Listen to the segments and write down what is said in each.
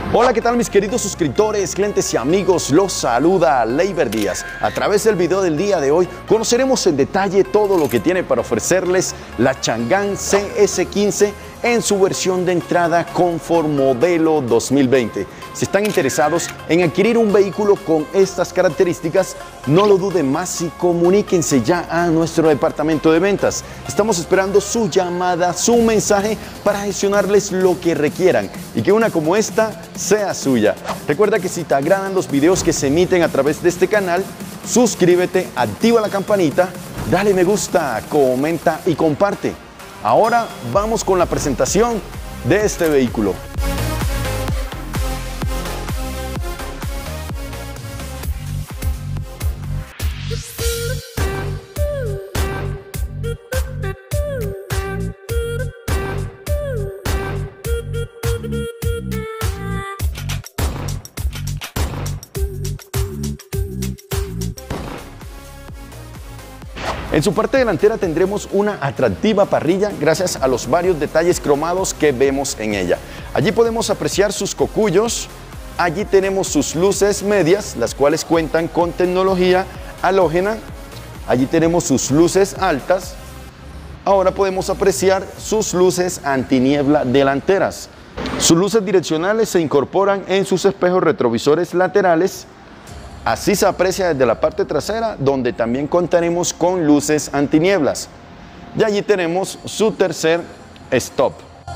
Hola, ¿qué tal mis queridos suscriptores, clientes y amigos? Los saluda Leiber Díaz. A través del video del día de hoy conoceremos en detalle todo lo que tiene para ofrecerles la Chang'an CS15 en su versión de entrada Comfort modelo 2020. Si están interesados en adquirir un vehículo con estas características, no lo duden más y comuníquense ya a nuestro departamento de ventas. Estamos esperando su llamada, su mensaje para gestionarles lo que requieran y que una como esta sea suya. Recuerda que si te agradan los videos que se emiten a través de este canal, suscríbete, activa la campanita, dale me gusta, comenta y comparte. Ahora vamos con la presentación de este vehículo. En su parte delantera tendremos una atractiva parrilla gracias a los varios detalles cromados que vemos en ella. Allí podemos apreciar sus cocuyos, allí tenemos sus luces medias, las cuales cuentan con tecnología halógena, allí tenemos sus luces altas, ahora podemos apreciar sus luces antiniebla delanteras. Sus luces direccionales se incorporan en sus espejos retrovisores laterales. Así se aprecia desde la parte trasera, donde también contaremos con luces antinieblas. Y allí tenemos su tercer stop.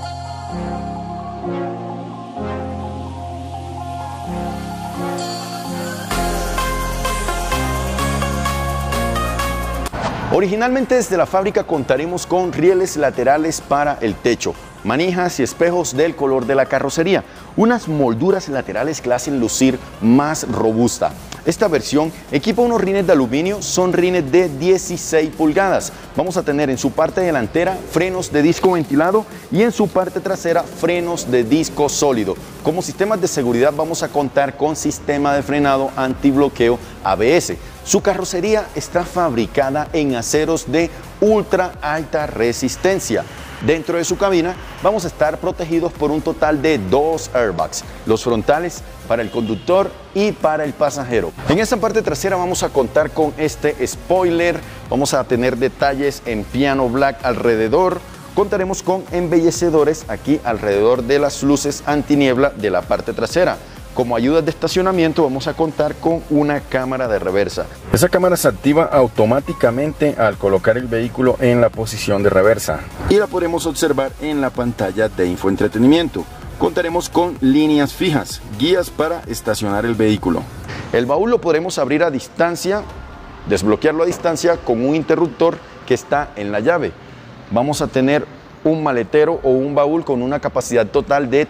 Originalmente desde la fábrica contaremos con rieles laterales para el techo, manijas y espejos del color de la carrocería, unas molduras laterales que la hacen lucir más robusta. Esta versión equipa unos rines de aluminio, son rines de 16 pulgadas. Vamos a tener en su parte delantera frenos de disco ventilado y en su parte trasera frenos de disco sólido. Como sistemas de seguridad vamos a contar con sistema de frenado antibloqueo ABS. Su carrocería está fabricada en aceros de ultra alta resistencia. Dentro de su cabina vamos a estar protegidos por un total de 2 airbags, los frontales para el conductor y para el pasajero. En esta parte trasera vamos a contar con este spoiler, vamos a tener detalles en piano black alrededor, contaremos con embellecedores aquí alrededor de las luces antiniebla de la parte trasera. Como ayudas de estacionamiento vamos a contar con una cámara de reversa. Esa cámara se activa automáticamente al colocar el vehículo en la posición de reversa y la podremos observar en la pantalla de infoentretenimiento. Contaremos con líneas fijas, guías para estacionar el vehículo. El baúl lo podremos abrir a distancia, desbloquearlo a distancia con un interruptor que está en la llave. Vamos a tener un maletero o un baúl con una capacidad total de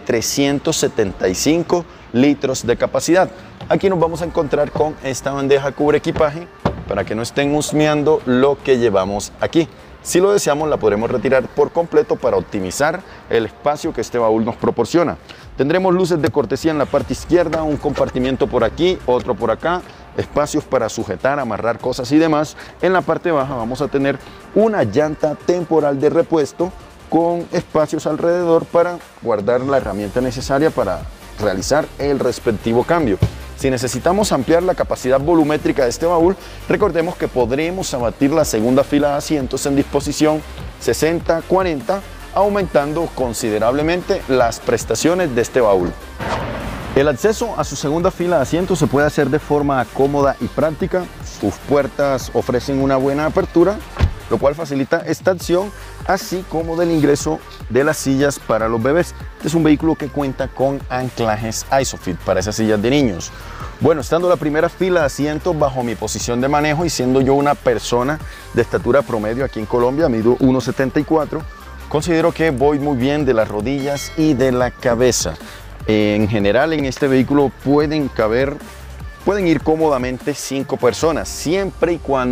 375 litros de capacidad. Aquí nos vamos a encontrar con esta bandeja cubre equipaje para que no estén husmeando lo que llevamos aquí. Si lo deseamos la podremos retirar por completo para optimizar el espacio que este baúl nos proporciona. Tendremos luces de cortesía en la parte izquierda, un compartimiento por aquí, otro por acá, espacios para sujetar, amarrar cosas y demás. En la parte baja vamos a tener una llanta temporal de repuesto con espacios alrededor para guardar la herramienta necesaria para realizar el respectivo cambio. Si necesitamos ampliar la capacidad volumétrica de este baúl, recordemos que podremos abatir la segunda fila de asientos en disposición 60-40, aumentando considerablemente las prestaciones de este baúl. El acceso a su segunda fila de asientos se puede hacer de forma cómoda y práctica. Sus puertas ofrecen una buena apertura, lo cual facilita esta acción, así como del ingreso de las sillas para los bebés. Este es un vehículo que cuenta con anclajes ISOFIX para esas sillas de niños. Bueno, estando la primera fila de asientos bajo mi posición de manejo y siendo yo una persona de estatura promedio aquí en Colombia, mido 1,74, considero que voy muy bien de las rodillas y de la cabeza. En general en este vehículo pueden ir cómodamente 5 personas, siempre y cuando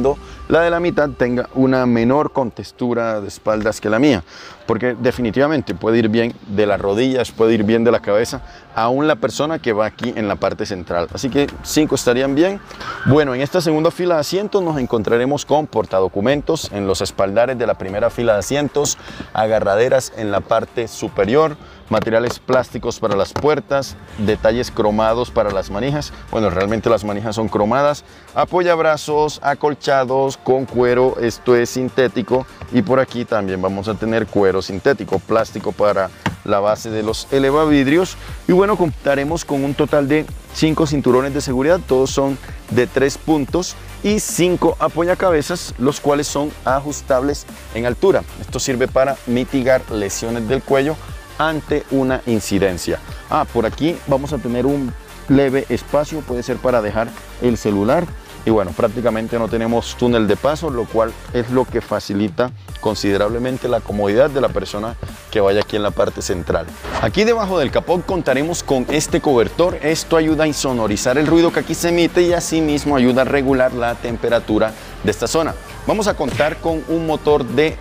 la de la mitad tenga una menor contextura de espaldas que la mía, porque definitivamente puede ir bien de las rodillas, puede ir bien de la cabeza, aún la persona que va aquí en la parte central. Así que 5 estarían bien. Bueno, en esta segunda fila de asientos nos encontraremos con portadocumentos en los espaldares de la primera fila de asientos, agarraderas en la parte superior, materiales plásticos para las puertas, detalles cromados para las manijas. Bueno, realmente las manijas son cromadas, apoyabrazos acolchados con cuero, esto es sintético, y por aquí también vamos a tener cuero sintético, plástico para la base de los elevavidrios. Y bueno, contaremos con un total de 5 cinturones de seguridad, todos son de 3 puntos, y 5 apoyacabezas, los cuales son ajustables en altura. Esto sirve para mitigar lesiones del cuello ante una incidencia. Por aquí vamos a tener un leve espacio, puede ser para dejar el celular, y bueno, prácticamente no tenemos túnel de paso, lo cual es lo que facilita considerablemente la comodidad de la persona que vaya aquí en la parte central. Aquí debajo del capó contaremos con este cobertor. Esto ayuda a insonorizar el ruido que aquí se emite y asimismo ayuda a regular la temperatura de esta zona. Vamos a contar con un motor de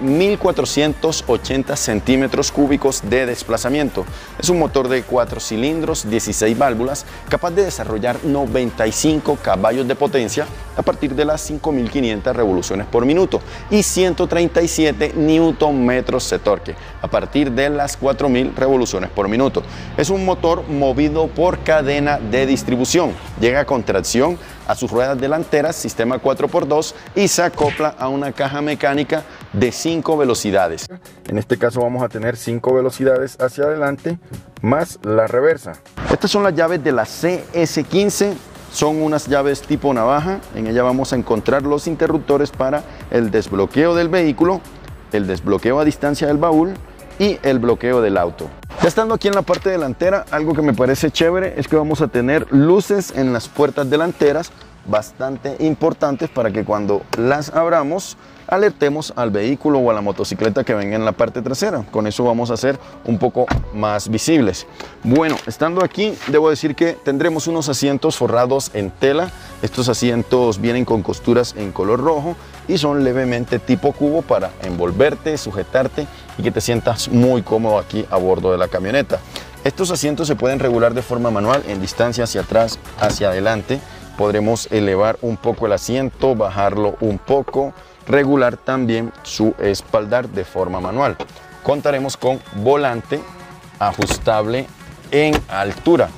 1480 centímetros cúbicos de desplazamiento. Es un motor de 4 cilindros, 16 válvulas, capaz de desarrollar 95 caballos de potencia a partir de las 5500 revoluciones por minuto y 137 newton-metros de torque a partir de las 4000 revoluciones por minuto. Es un motor movido por cadena de distribución. Llega con tracción a sus ruedas delanteras, sistema 4x2, y se acopla a una caja mecánica de 5 velocidades. En este caso vamos a tener 5 velocidades hacia adelante más la reversa. Estas son las llaves de la CS15. Son unas llaves tipo navaja. En ella vamos a encontrar los interruptores para el desbloqueo del vehículo, el desbloqueo a distancia del baúl y el bloqueo del auto. Ya estando aquí en la parte delantera, algo que me parece chévere es que vamos a tener luces en las puertas delanteras bastante importantes para que cuando las abramos alertemos al vehículo o a la motocicleta que venga en la parte trasera. Con eso vamos a ser un poco más visibles. Bueno, estando aquí, debo decir que tendremos unos asientos forrados en tela. Estos asientos vienen con costuras en color rojo y son levemente tipo cubo para envolverte, sujetarte y que te sientas muy cómodo aquí a bordo de la camioneta. Estos asientos se pueden regular de forma manual en distancia hacia atrás, hacia adelante. Podremos elevar un poco el asiento, bajarlo un poco, regular también su espaldar de forma manual. Contaremos con volante ajustable en altura.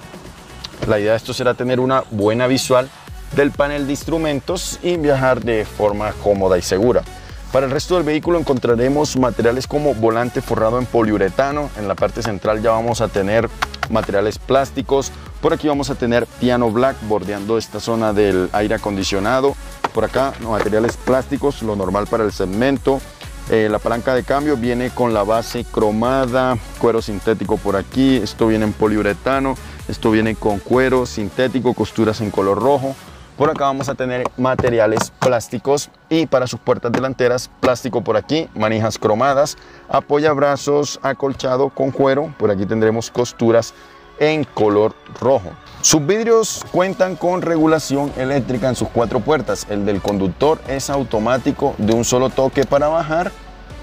La idea de esto será tener una buena visual del panel de instrumentos y viajar de forma cómoda y segura. Para el resto del vehículo encontraremos materiales como volante forrado en poliuretano. En la parte central ya vamos a tener materiales plásticos. Por aquí vamos a tener piano black bordeando esta zona del aire acondicionado. Por acá materiales plásticos, lo normal para el segmento. La palanca de cambio viene con la base cromada, cuero sintético por aquí. Esto viene en poliuretano, esto viene con cuero sintético, costuras en color rojo. Por acá vamos a tener materiales plásticos y para sus puertas delanteras plástico por aquí, manijas cromadas, apoyabrazos acolchado con cuero. Por aquí tendremos costuras en color rojo. Sus vidrios cuentan con regulación eléctrica en sus 4 puertas. El del conductor es automático de un solo toque para bajar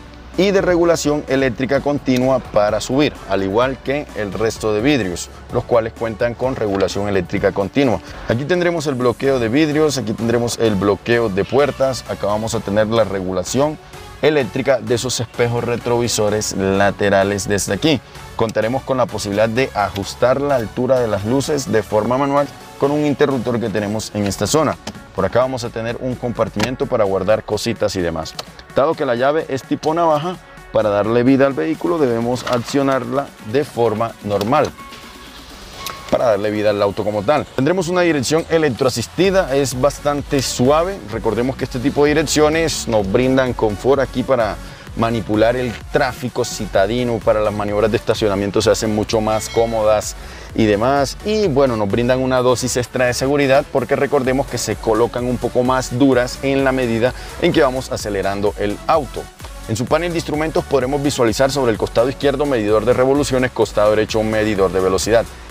y de regulación eléctrica continua para subir, al igual que el resto de vidrios, los cuales cuentan con regulación eléctrica continua. Aquí tendremos el bloqueo de vidrios, aquí tendremos el bloqueo de puertas, acá vamos a tener la regulación eléctrica de esos espejos retrovisores laterales desde aquí. Contaremos con la posibilidad de ajustar la altura de las luces de forma manual con un interruptor que tenemos en esta zona. Por acá vamos a tener un compartimiento para guardar cositas y demás. Dado que la llave es tipo navaja, para darle vida al vehículo debemos accionarla de forma normal para darle vida al auto como tal. Tendremos una dirección electroasistida, es bastante suave. Recordemos que este tipo de direcciones nos brindan confort aquí para manipular el tráfico citadino, para las maniobras de estacionamiento se hacen mucho más cómodas y demás, y bueno, nos brindan una dosis extra de seguridad porque recordemos que se colocan un poco más duras en la medida en que vamos acelerando el auto. En su panel de instrumentos podremos visualizar sobre el costado izquierdo medidor de revoluciones, costado derecho un medidor de velocidad.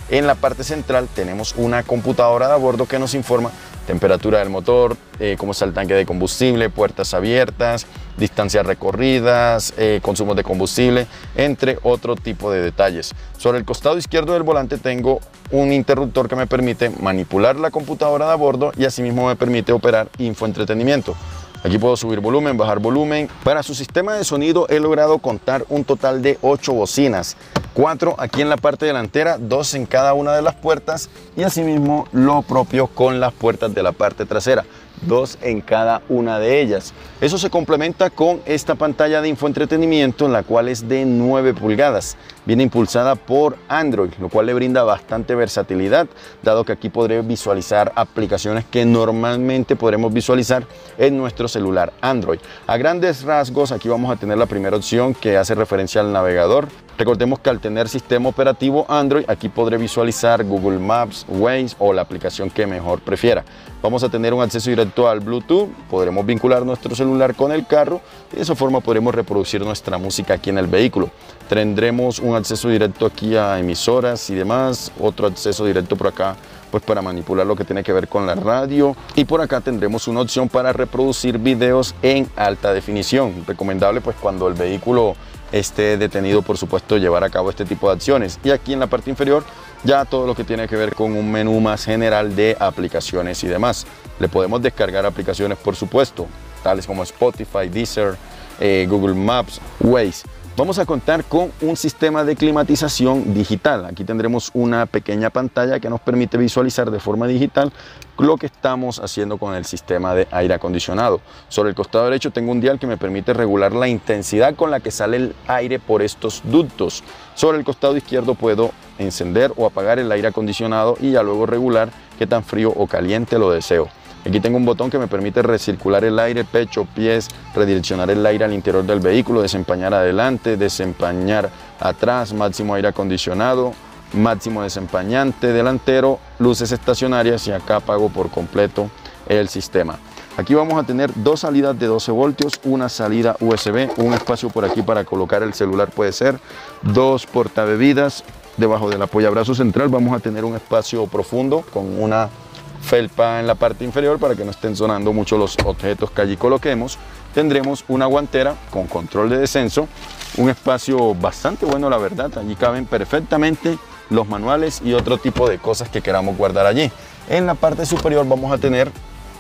En la parte central tenemos una computadora de a bordo que nos informa temperatura del motor, cómo está el tanque de combustible, puertas abiertas, distancias recorridas, consumos de combustible, entre otro tipo de detalles. Sobre el costado izquierdo del volante tengo un interruptor que me permite manipular la computadora de a bordo y asimismo me permite operar infoentretenimiento. Aquí puedo subir volumen, bajar volumen. Para su sistema de sonido he logrado contar un total de 8 bocinas, 4 aquí en la parte delantera, 2 en cada una de las puertas y asimismo lo propio con las puertas de la parte trasera, 2 en cada una de ellas. Eso se complementa con esta pantalla de infoentretenimiento, la cual es de 9 pulgadas. Viene impulsada por Android, lo cual le brinda bastante versatilidad, dado que aquí podré visualizar aplicaciones que normalmente podremos visualizar en nuestro celular Android. A grandes rasgos, aquí vamos a tener la primera opción que hace referencia al navegador. Recordemos que al tener sistema operativo Android, aquí podré visualizar Google Maps, Waze o la aplicación que mejor prefiera. Vamos a tener un acceso directo al Bluetooth, podremos vincular nuestro celular con el carro y de esa forma podremos reproducir nuestra música aquí en el vehículo. Tendremos un acceso directo aquí a emisoras y demás, otro acceso directo por acá pues para manipular lo que tiene que ver con la radio, y por acá tendremos una opción para reproducir videos en alta definición. Recomendable pues cuando el vehículo esté detenido, por supuesto, llevar a cabo este tipo de acciones. Y aquí en la parte inferior ya todo lo que tiene que ver con un menú más general de aplicaciones y demás. Le podemos descargar aplicaciones, por supuesto, tales como Spotify, Deezer, Google Maps, Waze. Vamos a contar con un sistema de climatización digital. Aquí tendremos una pequeña pantalla que nos permite visualizar de forma digital lo que estamos haciendo con el sistema de aire acondicionado. Sobre el costado derecho tengo un dial que me permite regular la intensidad con la que sale el aire por estos ductos. Sobre el costado izquierdo puedo encender o apagar el aire acondicionado y ya luego regular qué tan frío o caliente lo deseo. Aquí tengo un botón que me permite recircular el aire, pecho, pies, redireccionar el aire al interior del vehículo, desempañar adelante, desempañar atrás, máximo aire acondicionado, máximo desempañante delantero, luces estacionarias, y acá apago por completo el sistema. Aquí vamos a tener 2 salidas de 12 voltios, una salida USB, un espacio por aquí para colocar el celular puede ser, 2 portabebidas. Debajo del apoyabrazo central vamos a tener un espacio profundo con una felpa en la parte inferior para que no estén sonando mucho los objetos que allí coloquemos. Tendremos una guantera con control de descenso, un espacio bastante bueno, la verdad. Allí caben perfectamente los manuales y otro tipo de cosas que queramos guardar allí. En la parte superior vamos a tener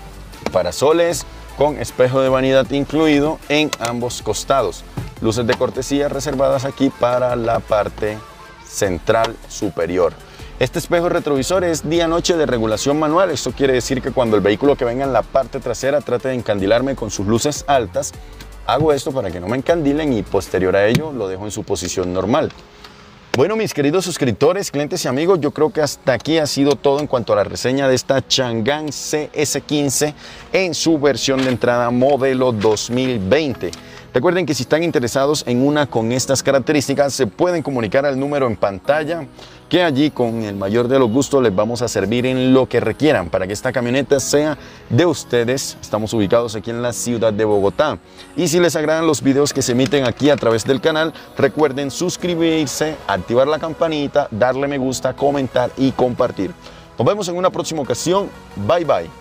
parasoles con espejo de vanidad incluido en ambos costados, luces de cortesía reservadas aquí para la parte central superior. Este espejo retrovisor es día-noche de regulación manual. Esto quiere decir que cuando el vehículo que venga en la parte trasera trate de encandilarme con sus luces altas, hago esto para que no me encandilen y posterior a ello lo dejo en su posición normal. Bueno, mis queridos suscriptores, clientes y amigos, yo creo que hasta aquí ha sido todo en cuanto a la reseña de esta Chang'an CS15 en su versión de entrada modelo 2020. Recuerden que si están interesados en una con estas características, se pueden comunicar al número en pantalla, que allí con el mayor de los gustos les vamos a servir en lo que requieran para que esta camioneta sea de ustedes. Estamos ubicados aquí en la ciudad de Bogotá. Y si les agradan los videos que se emiten aquí a través del canal, recuerden suscribirse, activar la campanita, darle me gusta, comentar y compartir. Nos vemos en una próxima ocasión. Bye bye.